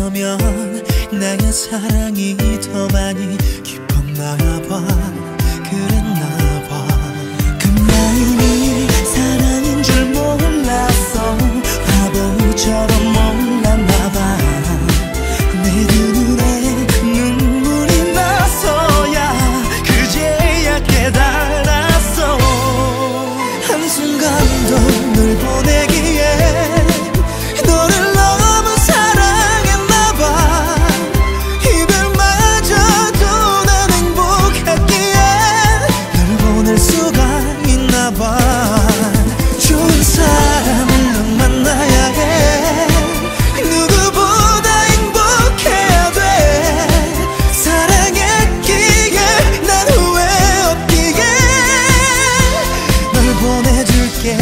너면 나의 사랑이 더 많이 깊었나봐. 그랬나봐. 그 마음이 사랑인 줄 몰랐어. 바보처럼 몰랐나봐. 내 두 눈에 눈물이 나서야 그제야 깨달았어. 한순간도 널 보내기에 너를 너무 사랑했나봐. 이별마저도 난 행복했기에 널 보낼 수가 있나봐. 좋은 사람을 넌 만나야 해. 누구보다 행복해야 돼. 사랑했기에 난 후회 없기에 널 보내줄게.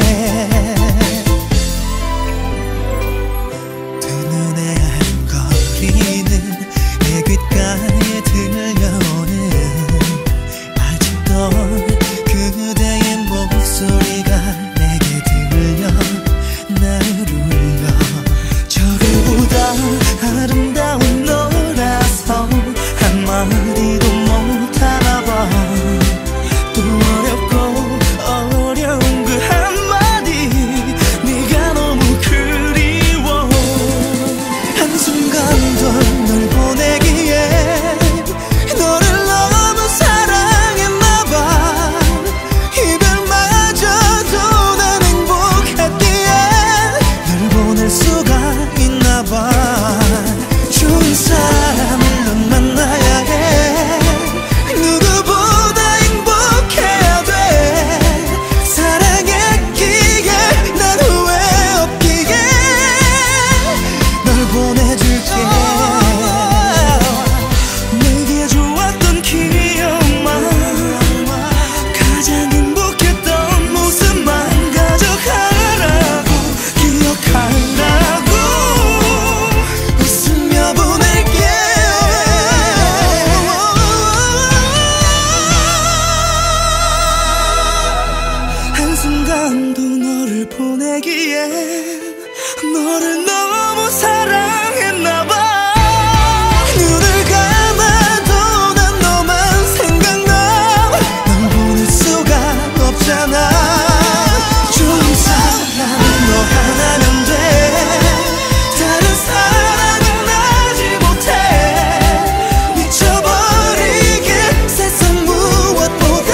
두 눈에 아른거리는 내 귓가에 들려오는 아직도 그대의 목소리가 내게 들려 나를 울려. 저그보다 아름다운 너라서 한마디도 못하나봐. 또 어렵고 어려운 그 한마디 네가 너무 그리워. 한순간도 널 보내기에 너를 너무 사랑했나봐. 이별마저도 난 행복했기에 널 보낼 수가 있나봐. 좋은 사람을 넌 만나야 해. 누구보다 행복해야 돼. 사랑했기에 난 후회 없기에 널 보내줄게. 내게 좋았던 기억만, 가장 행복했던 모습만 가져가라고, 기억하라고 웃으며 보낼게. 한순간도 너를 보내기에 너를 너무 사랑했나봐. 눈을 감아도 난 너만 생각나. 널 보낼 수가 없잖아. 좋은 사람은 너 하나면 돼. 다른 사랑은 하지 못해. 미쳐버리게 세상 무엇보다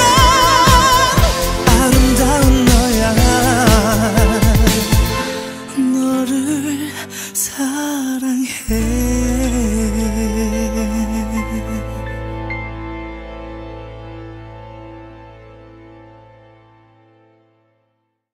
아름다운 너야. 너를 사랑해.